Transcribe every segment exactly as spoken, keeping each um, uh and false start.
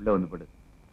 உள்ள வந்து படு.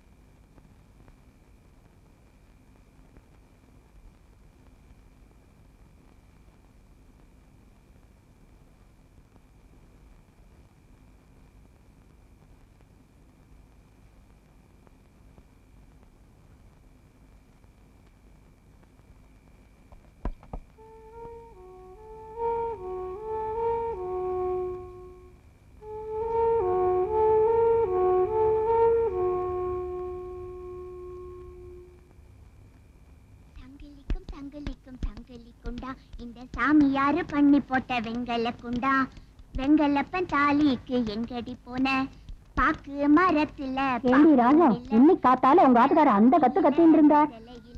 சாமியாரு பண்ணி போட்ட வெங்கல குண்டா, வெங்கலப்பன் தாலிக்கு எங்கடி போன பாக்கு மரத்துல. ஏண்டி ராஜா, இன்னைக்கு காத்தால உங்க ஆத்துக்கார அந்த கத்து கத்தின்னு இருந்தார்.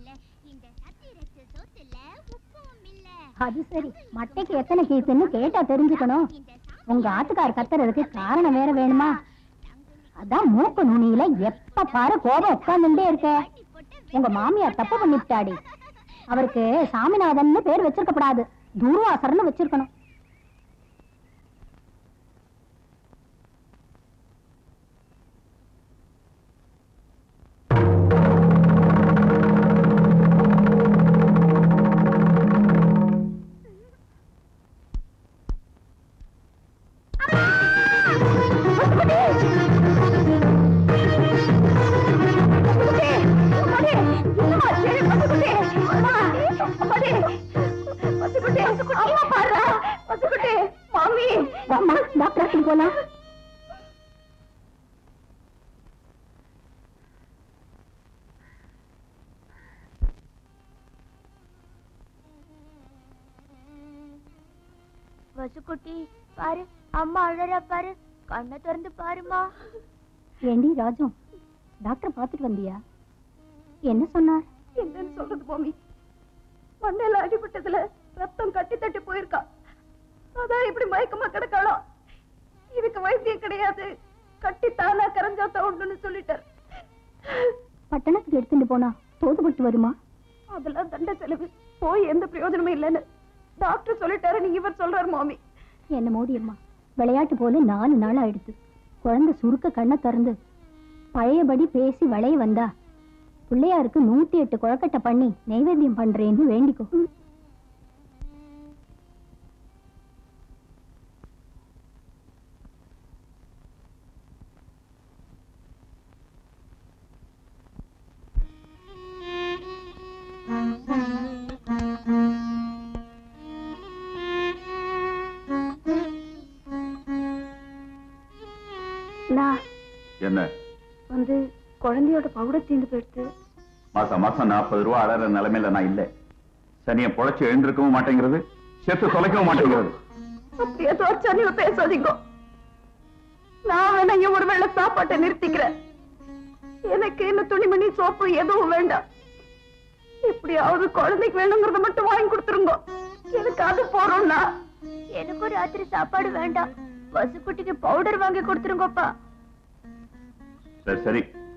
அது சரி, மட்டைக்கு எத்தனை கீசுன்னு கேட்டா தெரிஞ்சுக்கணும். உங்க ஆத்துக்கார கத்துறதுக்கு காரணம் வேற வேணுமா? அதான் மூக்கு நுனியில எப்ப பாரு கோபம் உட்கார்ந்துட்டே இருக்க. உங்க மாமியார் தப்பு பண்ணிவிட்டாடி. அவருக்கு சாமிநாதன் பேர் வச்சிருக்கப்படாது, துர்வாசர்னு வச்சிருக்கணும். போலாம். வசுக்குட்டி பாரு, அம்மா அழறா பாரு, கண்ணை திறந்து பாருமா. ஏண்டி ராஜு, டாக்டர் பாத்துட்டு வந்தியா? என்ன சொன்னார்? என்னன்னு சொல்றது மாமி, மண்டையில அடிபட்டதுல ரத்தம் கட்டி தட்டி போயிருக்கா. அதான் இப்படி மயக்கமா கிடக்காளோ. இதுக்கு வைத்தியம் கிடையாது, கட்டி தானா கரைஞ்சாத்தா உண்டுன்னு சொல்லிட்டார். பட்டணத்துக்கு எடுத்துட்டு போனா தோதுபட்டு வருமா? அதெல்லாம் தண்ட செலவு, போய் எந்த பிரயோஜனமும் இல்லைன்னு டாக்டர் சொல்லிட்டாரு. நீங்க இவர் சொல்றாரு மாமி. என்ன மோடியம்மா, விளையாட்டு போல நாலு நாள் ஆயிடுத்து. குழந்தை சுருக்க கண்ணை திறந்து பழையபடி பேசி வளைய வந்தா பிள்ளையாருக்கு நூத்தி எட்டு குழக்கட்டை பண்ணி நைவேத்தியம் பண்றேன்னு வேண்டிக்கோ. என்ன வந்து குழந்தையோட பவுடர் தீர்ந்து போயிடுத்து. மாசம் மாசம் நாற்பது ரூபா அழற நிலைமையில நான் இல்ல. சனிய பொழைச்சு எழுந்திருக்கவும் மாட்டேங்கிறது, செத்து தொலைக்கவும் மாட்டேங்கிறது. அப்படியே தோற்சானியில பேசாதீங்க. நான் வேணா ஒரு வேளை சாப்பாட்டை நிறுத்திக்கிறேன். எனக்கு என்ன துணிமணி சோப்பு எதுவும் வேண்டாம். எப்படியாவது குழந்தைக்கு வேணுங்கிறத மட்டும் வாங்கி கொடுத்துருங்க. எனக்கு அது போறோம்னா எனக்கும் ராத்திரி சாப்பாடு வேண்டாம். வசுக்குட்டிக்கு பவுடர் வாங்கி கொடுத்துருங்கப்பா. சரி சரி.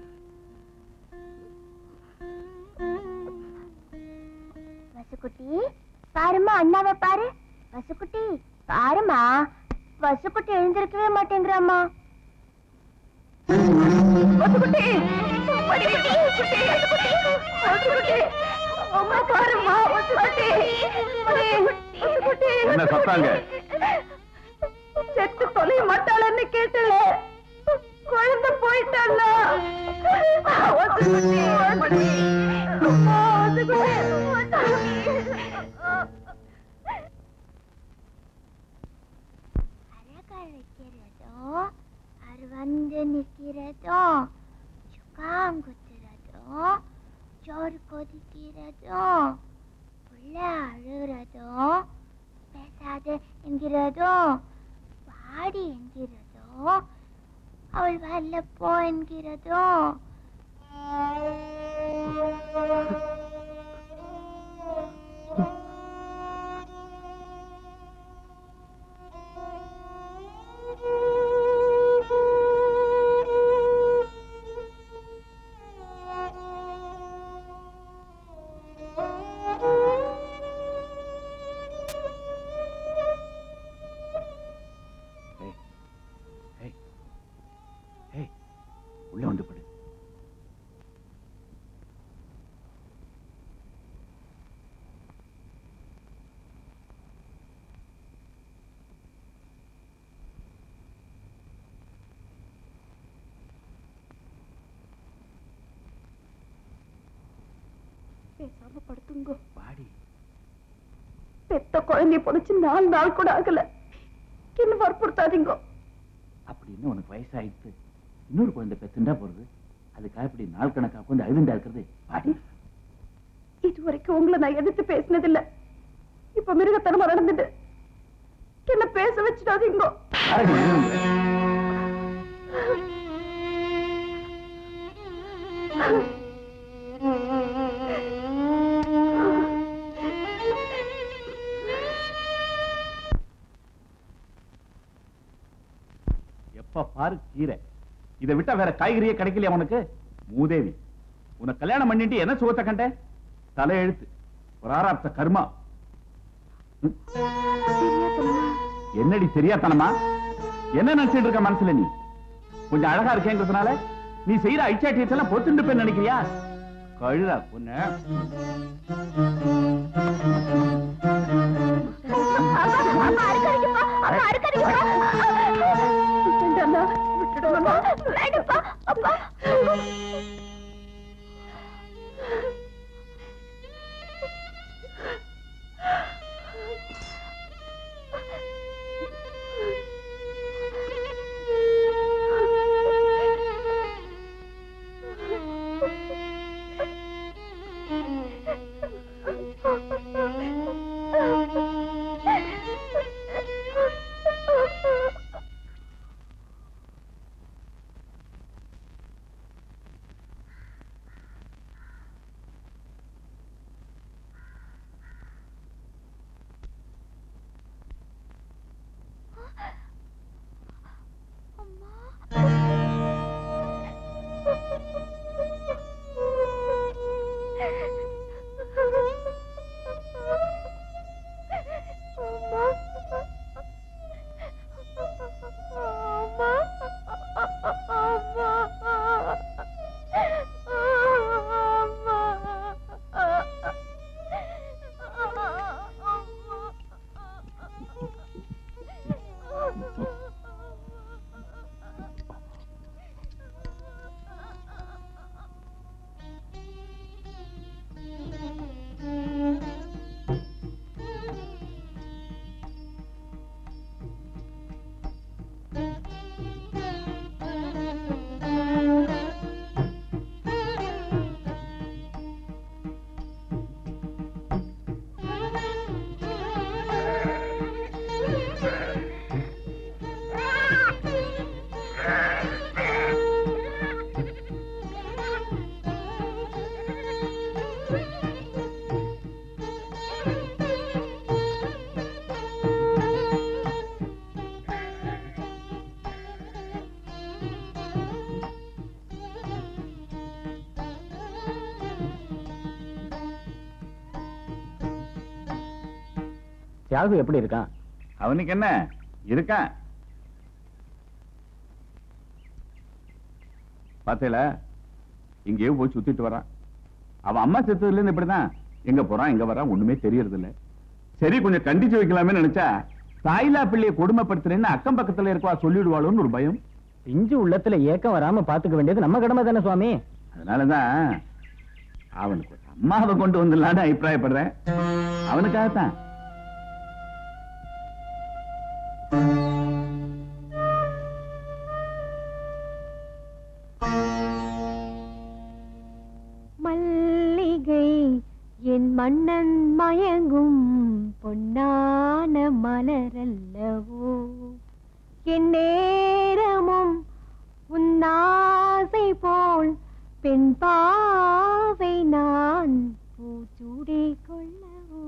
வசுக்குட்டி பாருமா, அண்ணாவை பாரு. வசுக்குட்டி பாருமா, வசுக்குட்டி எழுந்திருக்கவே மாட்டேங்கிறாமா. வசுக்குட்டி அம்மா பாருமா. என்ன சத்தாங்க? செத்து தொலைய மாட்டாளன்னு கேட்டல, குழந்தை போயிட்டாள. அரகழைக்கிறதோ, அது வந்து நிற்கிறதோ, சுக்காம் குத்துறதோ, சோறு கொதிக்கிறதோ, புள்ள அழுகிறதோ, பேசாத என்கிறதோ, வாடி என்கிறதோ, அவள் வரல போ என்கிறதோ. உள்ள வந்து படு. பேசாம படுத்துங்க. பெத்த குழந்தைய பொடிச்சு நாலு நாள் கூட ஆகல, இன்னும் வற்புறுத்தாதீங்க. அப்படின்னு உனக்கு வயசாயிடுத்து இன்னொரு குழந்தை பெத்துண்டா போறது, அதுக்காக இப்படி நாள் கணக்கா கொஞ்சம் அழுதுண்டா இருக்கிறது. பாடி இது வரைக்கும் உங்களை நான் எதிர்த்து பேசினதில்லை, இப்ப மிருகத்தனமா நடந்துட்டு என்ன பேச வச்சுடாதீங்க. எப்ப பாரு கீரை, இதை விட்டா வேற காய்கறியே கிடைக்கலையா உனக்கு? மூதேவி, உனக்கு கல்யாணம் பண்ணிட்டு என்ன சுகத்தை கண்ட? தலையெழுத்து, ஒரு ஆராப்த கர்மா. என்னடி தெரியாதனமா? என்ன நினைச்சிட்டு இருக்க மனசுல? நீ கொஞ்சம் அழகா இருக்கேங்கிறதுனால நீ செய்யற ஐச்சாட்டியத்தெல்லாம் பொத்துண்டு போய் நினைக்கிறியா? கழுதா பொண்ணு. தியாகு எப்படி இருக்கான்? அவனுக்கு என்ன இருக்கான்? பாத்தீங்களா, இங்கேயோ போய் சுத்திட்டு வரான். அவன் அம்மா செத்ததுல இருந்து இப்படிதான், எங்க போறான் எங்க வரான் ஒண்ணுமே தெரியறது இல்ல. சரி கொஞ்சம் கண்டிச்சு வைக்கலாமே நினைச்சா, தாயிலா பிள்ளைய கொடுமைப்படுத்துறேன்னு அக்கம் பக்கத்துல இருக்கவா சொல்லிடுவாளோன்னு ஒரு பயம். இஞ்சு உள்ளத்துல ஏக்கம் வராம பாத்துக்க வேண்டியது நம்ம கடமை தானே சுவாமி. அதனாலதான் அவனுக்கு ஒரு அம்மாவை கொண்டு வந்துடலான்னு அபிப்பிராயப்படுறேன். அவனுக்காகத்தான். மல்லிகை என் மன்னன் மயங்கும் பொன்னான மலரல்லவோ, என் நேரமும் உன்னாசை போல் பெண் பாவை நான் பூச்சூடி கொள்ளவோ.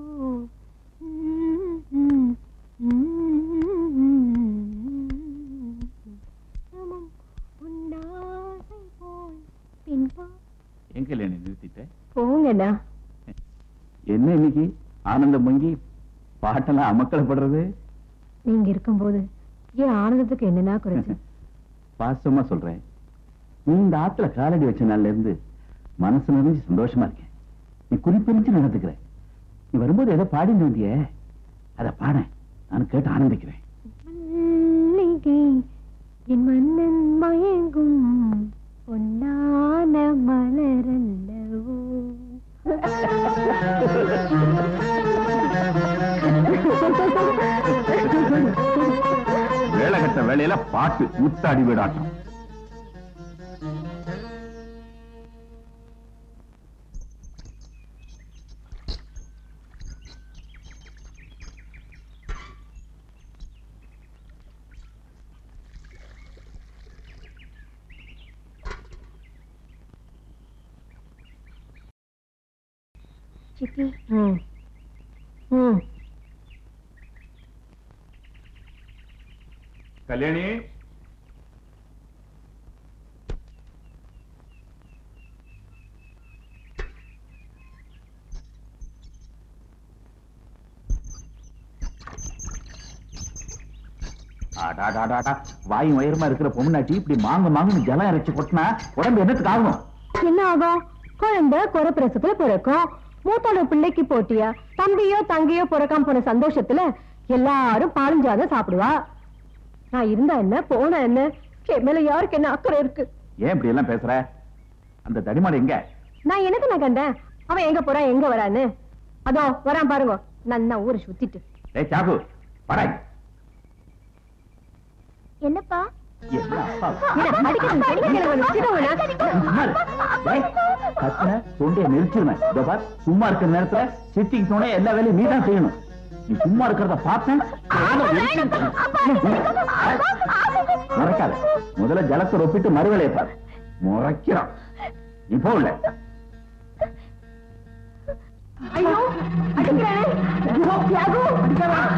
உன்னாசை போல் பெண் பா. எங்க இல்ல நிறுத்திட்ட? போங்கண்ணா. என்ன இன்னைக்கு ஆனந்தம் பொங்கி பாட்டெல்லாம் அமக்கலப்படுறது? நீங்க இருக்கும்போது ஏன் ஆனந்தத்துக்கு என்னன்னா குறைச்சு? பாசமா சொல்றேன், நீ இந்த ஆத்துல காலடி வச்ச நாள்ல இருந்து மனசு நிறைஞ்சு சந்தோஷமா இருக்கேன். நீ குறிப்பிரிஞ்சு நடந்துக்கிற. நீ வரும்போது ஏதோ பாடிட்டு வந்திய, அத பாட நான் கேட்டு ஆனந்திக்கிறேன். மல்லிகை என் மன்னன் மயங்கும் பொன்னான மலரல்லவோ. வேலை கட்ட வேலையில பாட்டு முத்தாடி வீடாட்டம். சித்தி கல்யாணி, வாயும் வயிறுமா இருக்கிற பொம்னாட்டி இப்படி மாங்க மாங்கன்னு ஜலம் இறைச்சு கொட்டினா உடம்பு என்னத்துக்கு ஆகும்? என்ன ஆகும்? குழந்தை குறை பிரசத்துல பிறக்கும். மூத்தோட பிள்ளைக்கு போட்டியா தம்பியோ தங்கையோ பிறக்காம போன சந்தோஷத்துல எல்லாரும் பாலுஞ்சாதான் சாப்பிடுவா. நான் இருந்தா என்ன போனா என்ன, மேல யாருக்கு என்ன அக்கறை இருக்கு? ஏன் இப்படி எல்லாம் பேசுற? அந்த தடிமாடு எங்க? நான் எனக்கு நான் கண்டேன். அவன் எங்க போறான் எங்க வரான்னு. அதோ வரான் பாருங்க, நன்னா ஊரை சுத்திட்டு. ஏய் சாகு, படாய். என்னப்பா? சும்மா இருக்கிற நேரத்துல சிட்டிக்கு போன எல்லா வேலையும் நீதான் செய்யணும். நீ சும்மா இருக்கிறத பார்த்தேன். முறைக்காத. முதல்ல ஜலத்தை ரொப்பிட்டு மறுவேலையை பாரு. முறைக்கிறான். நீ போகல. ஐயோ அடிக்கிறேன்.